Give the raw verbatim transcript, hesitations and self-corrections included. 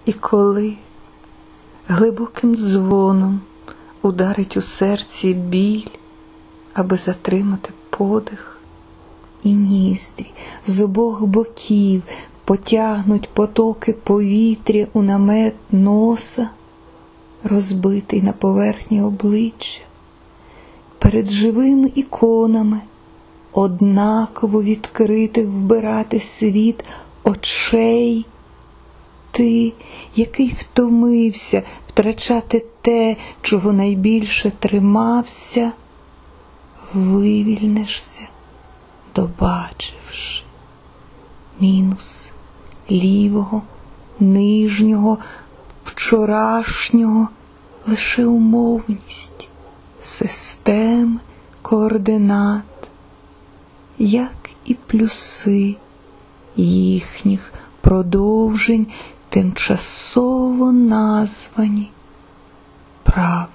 І коли глибоким дзвоном ударить у серці біль, аби затримати подих, і ніздрі з обох боків потягнуть потоки повітря у намет носа, розбитий на поверхні обличчя, перед живими іконами, однаково відкритих вбирати світ очей, ти, який втомився втрачати те, чого найбільше тримався, вивільнишся, добачивши мінус лівого, нижнього, вчорашнього, лише умовність системи координат, як і плюси їхніх продовжень, тимчасово названі правдою.